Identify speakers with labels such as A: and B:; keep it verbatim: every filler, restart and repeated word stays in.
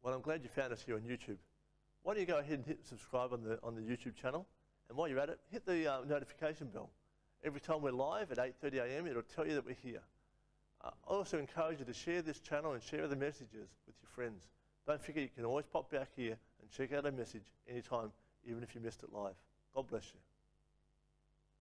A: Well, I'm glad you found us here on YouTube. Why don't you go ahead and hit subscribe on the, on the YouTube channel, and while you're at it, hit the uh, notification bell. Every time we're live at eight thirty a m, it'll tell you that we're here. Uh, I also encourage you to share this channel and share the messages with your friends. Don't forget, you can always pop back here and check out a message anytime, even if you missed it live. God bless you.